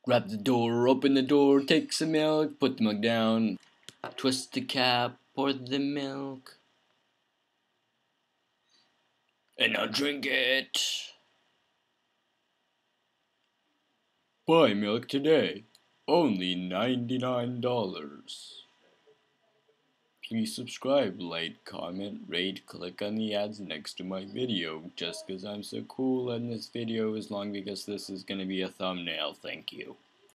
Grab the door, open the door, take some milk, put the mug down, twist the cap, pour the milk, and now drink it. Buy milk today, only $99. Please subscribe, like, comment, rate, click on the ads next to my video, just 'cause I'm so cool, and this video is long because this is gonna be a thumbnail, thank you.